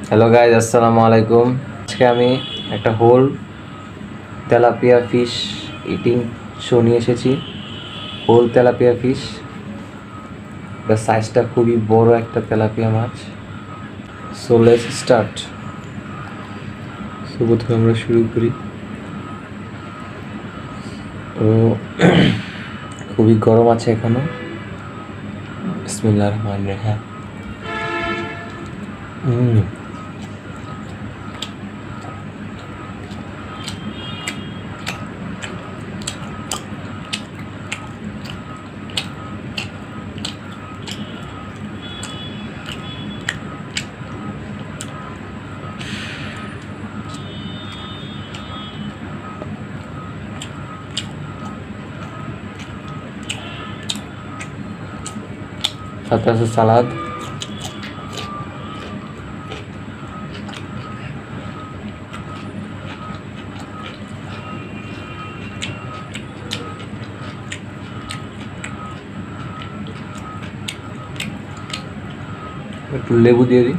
Hello guys, আসসালামু আলাইকুম। আজকে আমি একটা whole tilapia fish eating show নিয়ে এসেছি। হোল তেলাপিয়া ফিশ, এটার সাইজটা খুবই বড় একটা তেলাপিয়া মাছ। So let's start. সো প্রথমে আমরা শুরু করি। তো খুবই গরম আছে এখনো। বিসমিল্লাহির রহমানির রহিম। সাথে আছে সালাদ। একটু লেবু দিয়ে দিই।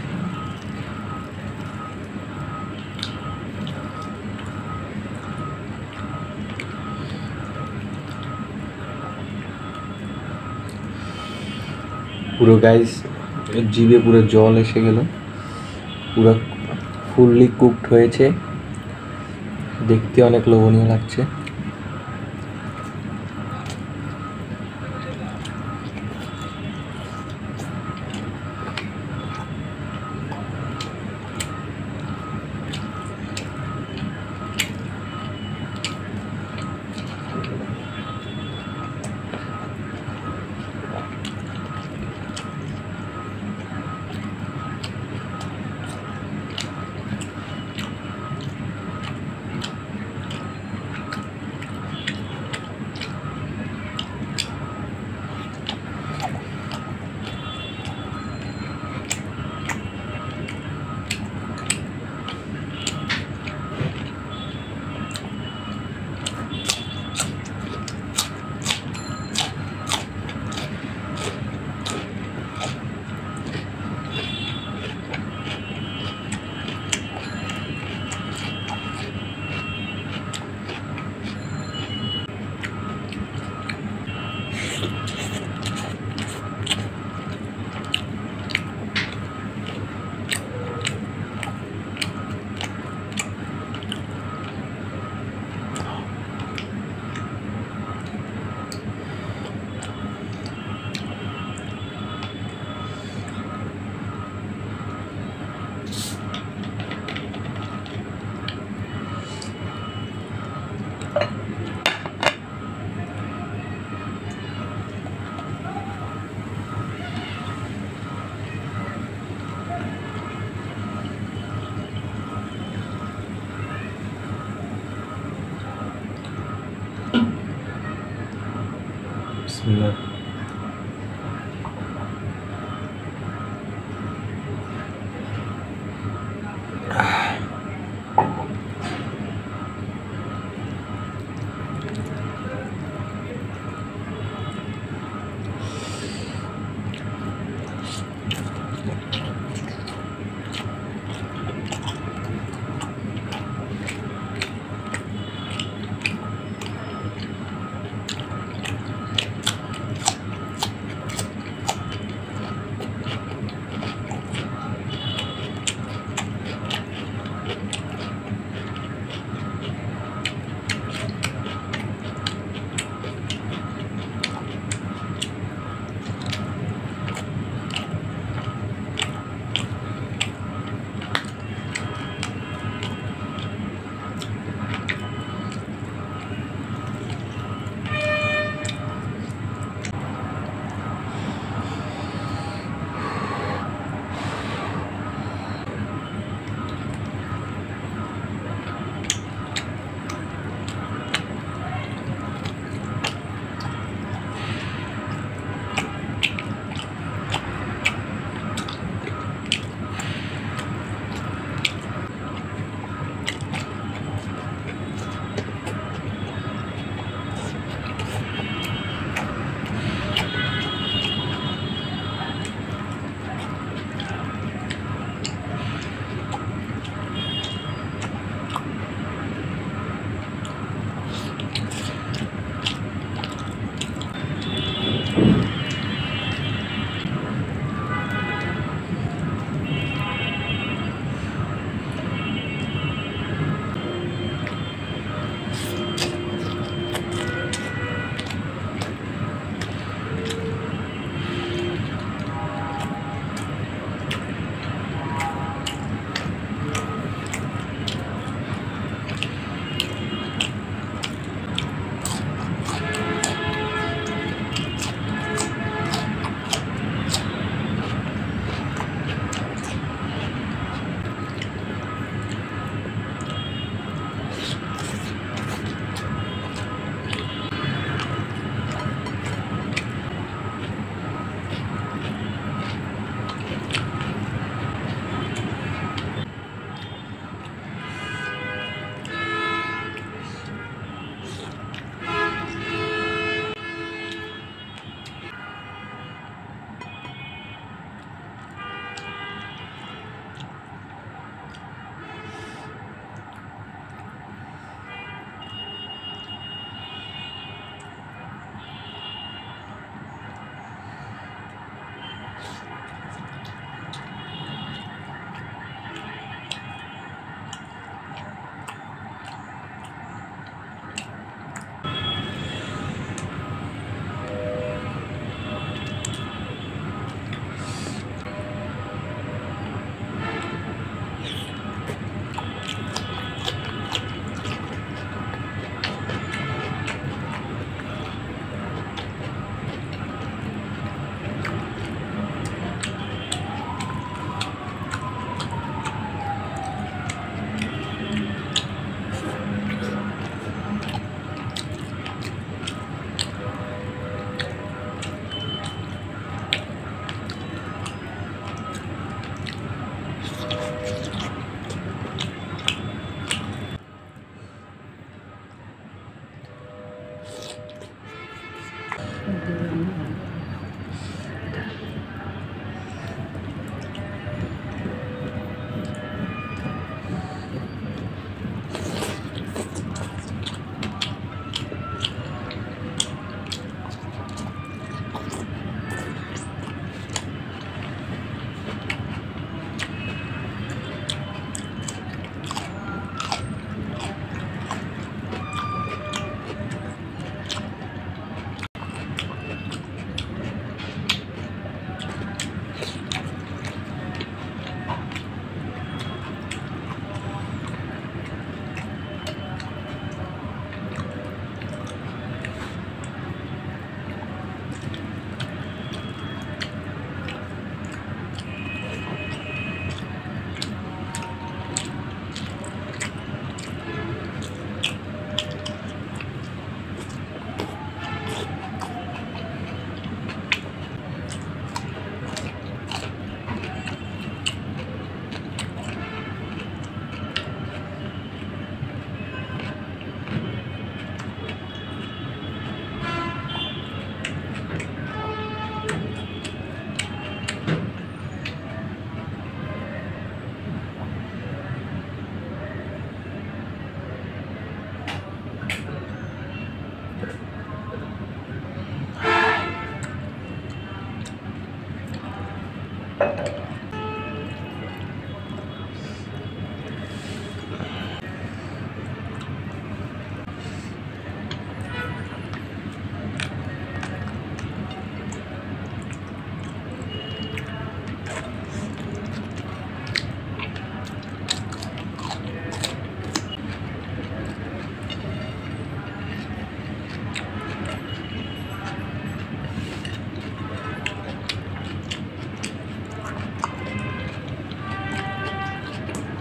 পুরো গাইস জিভে পুরো জল এসে গেল। পুরো ফুললি কুকড হয়েছে, দেখতে অনেক লোভনীয় লাগছে। বিসমিল্লাহ।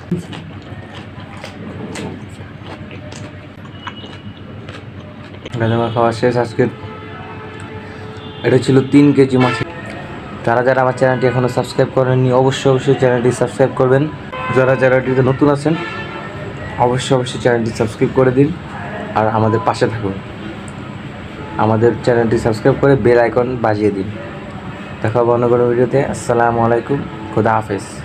আমার খাওয়া শেষ। আজকে এটা ছিল 3 কেজি মাছ। যারা যারা আমার চ্যানেলটি এখনও সাবস্ক্রাইব করেননি অবশ্যই চ্যানেলটি সাবস্ক্রাইব করবেন। যারা যারা এটিতে নতুন আছেন অবশ্যই চ্যানেলটি সাবস্ক্রাইব করে দিন আর আমাদের পাশে থাকুন। আমাদের চ্যানেলটি সাবস্ক্রাইব করে বেল আইকন বাজিয়ে দিন। দেখা হবে অন্য কোনো ভিডিওতে। আসসালামু আলাইকুম, খুদা হাফেজ।